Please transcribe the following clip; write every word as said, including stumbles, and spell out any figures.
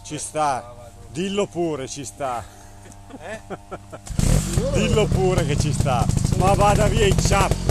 Ci sta, dillo pure, ci sta. Eh? Dillo pure che ci sta. Ma vada via i ciappi.